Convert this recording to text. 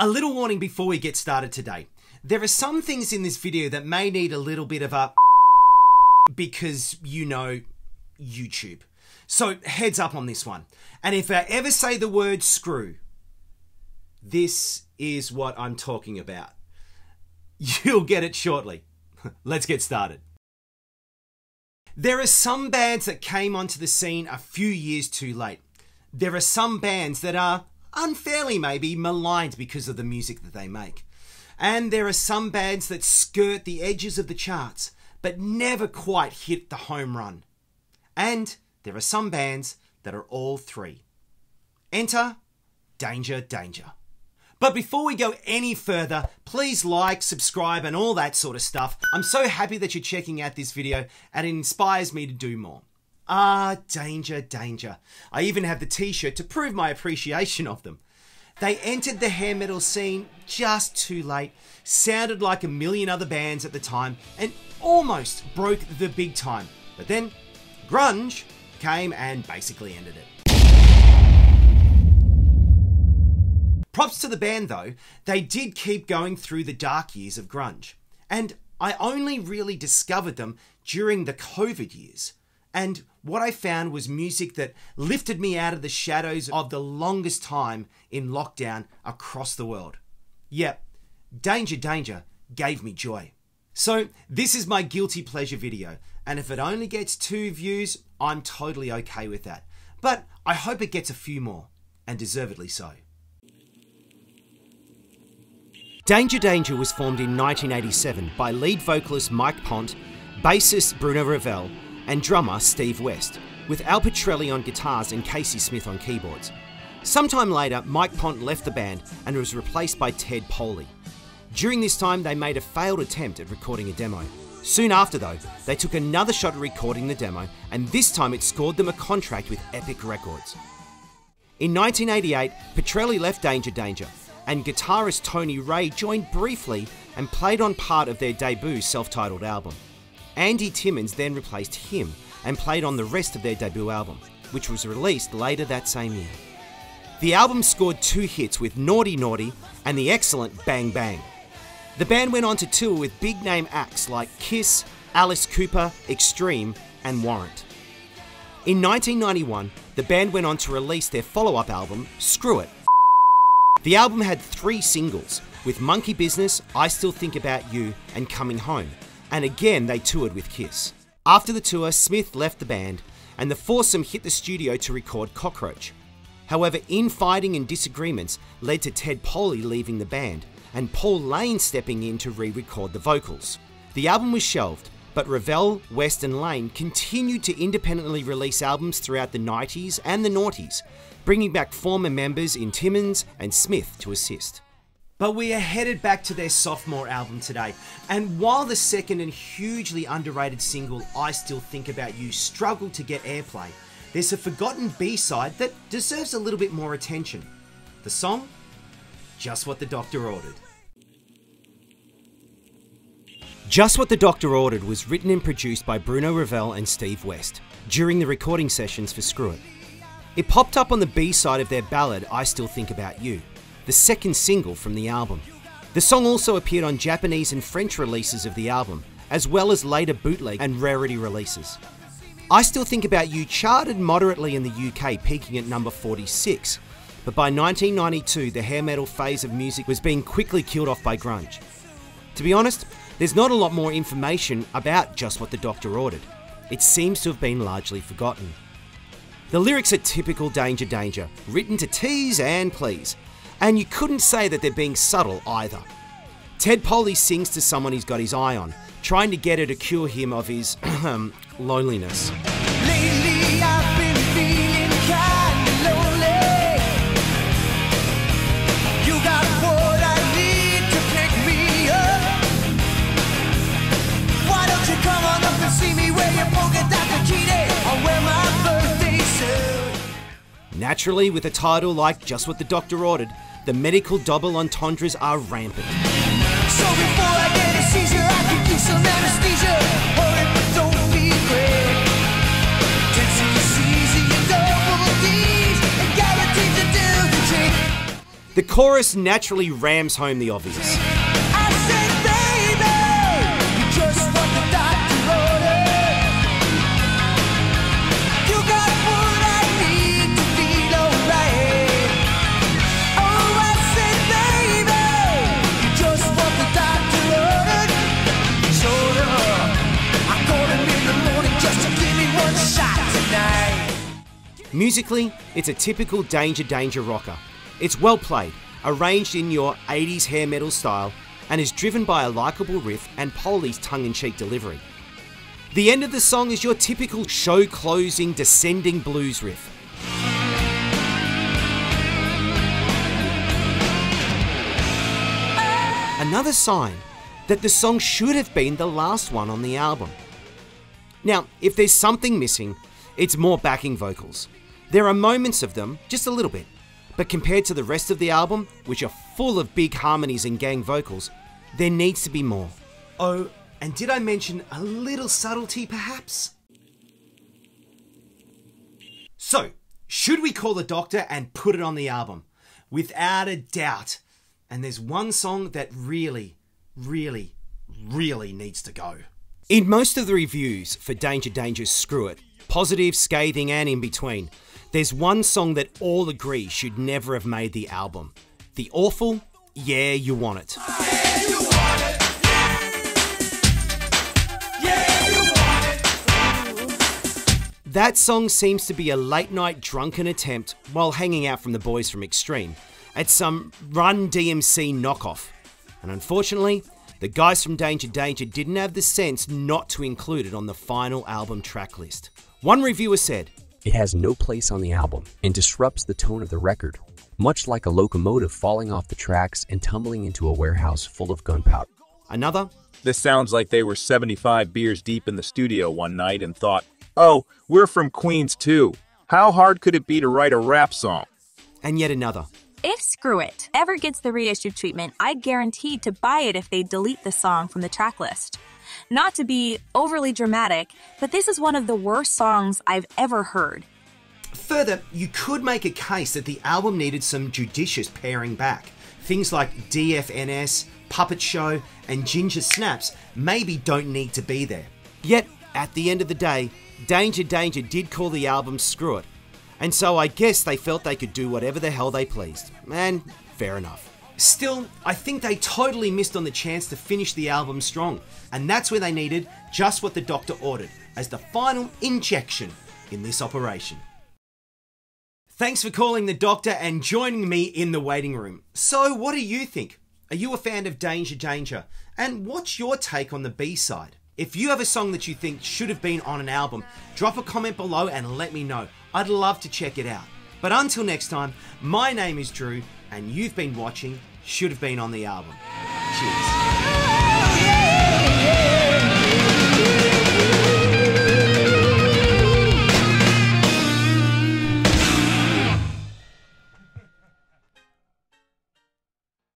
A little warning before we get started today. There are some things in this video that may need a little bit of a because you know YouTube. So heads up on this one. And if I ever say the word screw, this is what I'm talking about. You'll get it shortly. Let's get started. There are some bands that came onto the scene a few years too late. There are some bands that are unfairly maybe maligned because of the music that they make. And there are some bands that skirt the edges of the charts but never quite hit the home run. And there are some bands that are all three. Enter Danger Danger. But before we go any further, please like, subscribe and all that sort of stuff. I'm so happy that you're checking out this video and it inspires me to do more. Danger Danger. I even have the t-shirt to prove my appreciation of them. They entered the hair metal scene just too late, sounded like a million other bands at the time, and almost broke the big time. But then, grunge came and basically ended it. Props to the band though, they did keep going through the dark years of grunge. And I only really discovered them during the COVID years. And what I found was music that lifted me out of the shadows of the longest time in lockdown across the world. Yep, Danger Danger gave me joy. So this is my guilty pleasure video, and if it only gets 2 views, I'm totally okay with that. But I hope it gets a few more, and deservedly so. Danger Danger was formed in 1987 by lead vocalist Mike Pont, bassist Bruno Ravel, and drummer Steve West, with Al Pitrelli on guitars and Casey Smith on keyboards. Sometime later, Mike Pont left the band and was replaced by Ted Poley. During this time, they made a failed attempt at recording a demo. Soon after though, they took another shot at recording the demo, and this time it scored them a contract with Epic Records. In 1988, Pitrelli left Danger Danger, and guitarist Tony Ray joined briefly and played on part of their debut self-titled album. Andy Timmons then replaced him and played on the rest of their debut album, which was released later that same year. The album scored 2 hits with Naughty Naughty and the excellent Bang Bang. The band went on to tour with big name acts like Kiss, Alice Cooper, Extreme and Warrant. In 1991, the band went on to release their follow-up album, Screw It. The album had 3 singles, with Monkey Business, I Still Think About You and Coming Home. And again they toured with Kiss. After the tour, Smith left the band and the foursome hit the studio to record Cockroach. However, infighting and disagreements led to Ted Poley leaving the band and Paul Lane stepping in to re-record the vocals. The album was shelved, but Ravel, West and Lane continued to independently release albums throughout the 90s and the noughties, bringing back former members in Timmons and Smith to assist. But we are headed back to their sophomore album today, and while the second and hugely underrated single, I Still Think About You, struggled to get airplay, there's a forgotten B-side that deserves a little bit more attention. The song? Just What the Doctor Ordered. Just What the Doctor Ordered was written and produced by Bruno Ravel and Steve West during the recording sessions for Screw It. It popped up on the B-side of their ballad, I Still Think About You, the second single from the album. The song also appeared on Japanese and French releases of the album, as well as later bootleg and rarity releases. I Still Think About You charted moderately in the UK, peaking at number 46, but by 1992 the hair metal phase of music was being quickly killed off by grunge. To be honest, there's not a lot more information about Just What the Doctor Ordered. It seems to have been largely forgotten. The lyrics are typical Danger Danger, written to tease and please. And you couldn't say that they're being subtle either. Ted Poley sings to someone he's got his eye on, trying to get her to cure him of his loneliness. Lately I've been feeling kinda lonely. You got what I need to pick me up. Why don't you come on up and see me where your polka dot bikini or wear my birthday suit? Naturally, with a title like Just What the Doctor Ordered, the medical double entendres are rampant. So before I get a seizure, I can use some anesthesia. Hurry, but don't be quick. 10 cc's and double D's, and guaranteed to do the trick. The chorus naturally rams home the obvious. I said, baby, you just what the doctor ordered. You got what I need to feel alright. Oh, I said, baby, you just what the doctor ordered. Sort of. I called him in the morning just to give me one shot tonight. Musically, it's a typical Danger rocker. It's well played, arranged in your 80s hair metal style, and is driven by a likeable riff and Polly's tongue-in-cheek delivery. The end of the song is your typical show-closing, descending blues riff. Another sign that the song should have been the last one on the album. Now, if there's something missing, it's more backing vocals. There are moments of them, just a little bit, but compared to the rest of the album, which are full of big harmonies and gang vocals, there needs to be more. Oh, and did I mention a little subtlety perhaps? So, should we call the doctor and put it on the album? Without a doubt. And there's one song that really needs to go. In most of the reviews for Danger's Screw It, positive, scathing and in between, there's one song that all agree should never have made the album. The awful Yeah You Want It. Yeah, you want it. Yeah, you want it. That song seems to be a late night drunken attempt, while hanging out from the boys from Extreme, at some Run DMC knockoff. And unfortunately, the guys from Danger didn't have the sense not to include it on the final album track list. One reviewer said, "It has no place on the album and disrupts the tone of the record, much like a locomotive falling off the tracks and tumbling into a warehouse full of gunpowder." Another, "This sounds like they were 75 beers deep in the studio one night and thought, oh, we're from Queens too. How hard could it be to write a rap song?" And yet another, "If Screw It ever gets the reissue treatment, I guarantee to buy it if they delete the song from the track list. Not to be overly dramatic, but this is one of the worst songs I've ever heard." Further, you could make a case that the album needed some judicious paring back. Things like DFNS, Puppet Show, and Ginger Snaps maybe don't need to be there. Yet, at the end of the day, Danger did call the album Screw It. And so I guess they felt they could do whatever the hell they pleased. And fair enough. Still, I think they totally missed on the chance to finish the album strong. And that's where they needed just what the doctor ordered as the final injection in this operation. Thanks for calling the doctor and joining me in the waiting room. So what do you think? Are you a fan of Danger? And what's your take on the B-side? If you have a song that you think should have been on an album, drop a comment below and let me know. I'd love to check it out. But until next time, my name is Drew, and you've been watching Should Have Been on the Album. Cheers.